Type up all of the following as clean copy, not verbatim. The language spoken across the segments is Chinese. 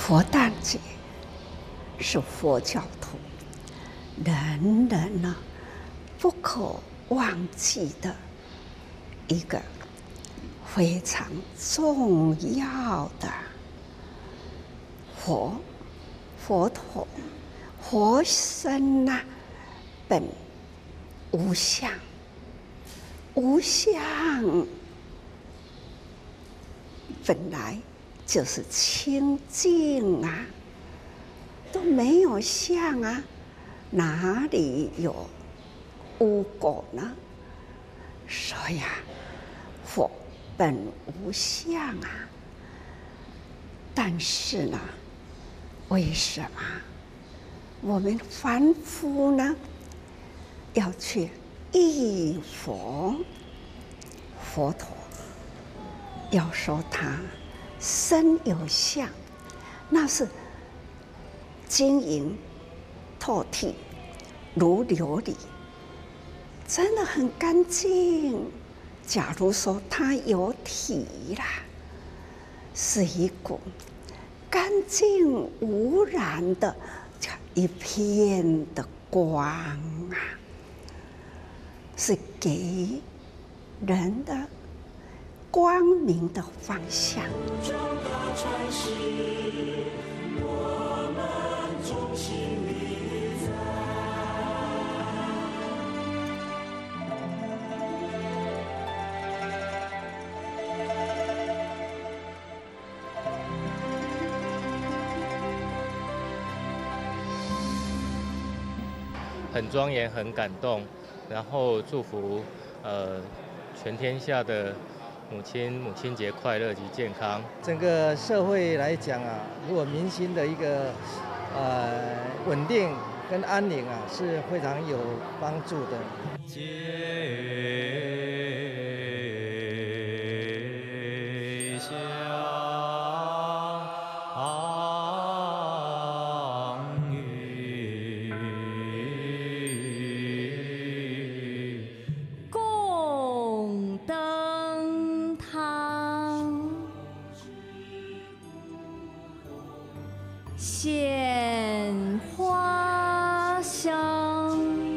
佛诞节是佛教徒人人呢不可忘记的一个非常重要的佛陀佛身呐，本无相，无相本来就是清净啊，都没有相啊，哪里有无果呢？所以啊，佛本无相啊。但是呢，为什么我们凡夫呢要去忆佛陀？要说他身有相，那是晶莹透剔如琉璃，真的很干净。假如说他有体啦，是一股干净无染的一片的光啊，是给人的光明的方向。 很庄严，很感动，然后祝福全天下的母亲节快乐及健康。 整个社会来讲啊，如果民心的一个稳定跟安宁啊，是非常有帮助的。 献花香，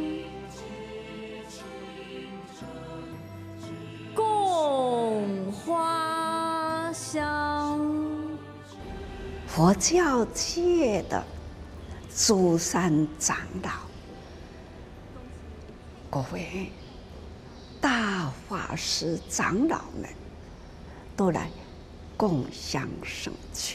供花香。 佛教界的诸山长老，各位大法师长老们，都来共襄盛举。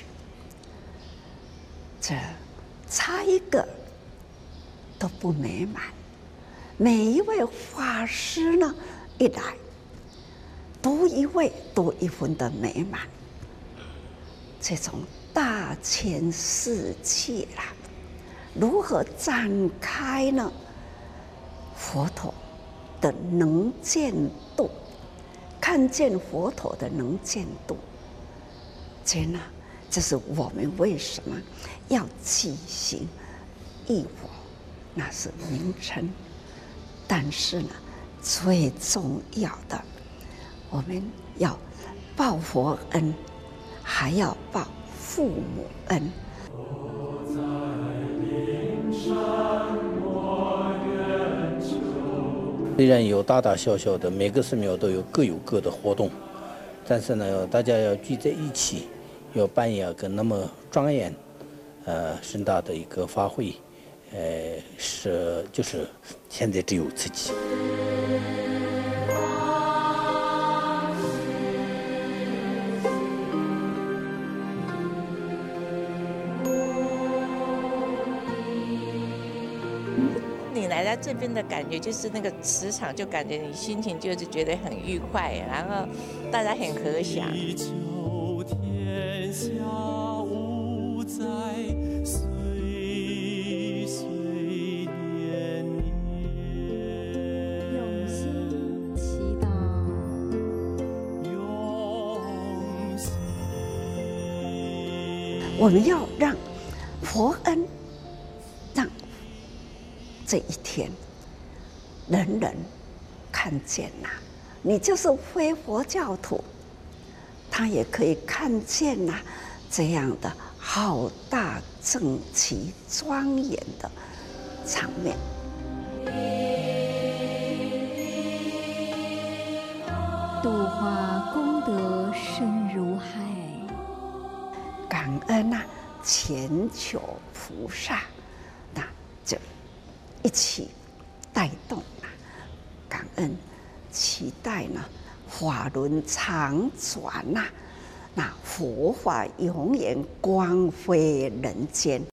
这差一个都不美满，每一位法师呢，一来多一位多一分的美满。这种大千世界啦，如何展开呢？佛陀的能见度，看见佛陀的能见度，真的。这是我们为什么要举行忆佛，那是名称。但是呢，最重要的，我们要报佛恩，还要报父母恩。 虽然有大大小小的，每个寺庙都有各有各的活动，但是呢，大家要聚在一起。要扮演个那么庄严、盛大的一个法会，就是现在只有自己。 你来到这边的感觉就是那个磁场，就感觉你心情就是觉得很愉快，然后大家很和谐。天下无灾，岁岁年年。 用心祈祷， 用心。 我们要让佛恩，让这一天人人看见呐，你就是非佛教徒。他也可以看见呐，这样的好浩大整齐庄严的场面。 度化功德深如海， 感恩全球菩萨，那就一起带动感恩，期待法轮常转那佛法永远光辉人间。